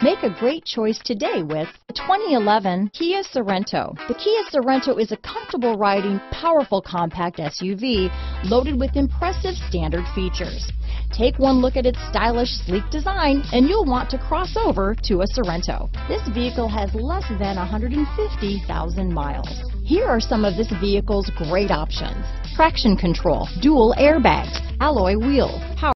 Make a great choice today with the 2011 Kia Sorento. The Kia Sorento is a comfortable riding, powerful compact SUV loaded with impressive standard features. Take one look at its stylish, sleek design and you'll want to cross over to a Sorento. This vehicle has less than 150,000 miles. Here are some of this vehicle's great options: traction control, dual airbags, alloy wheels, power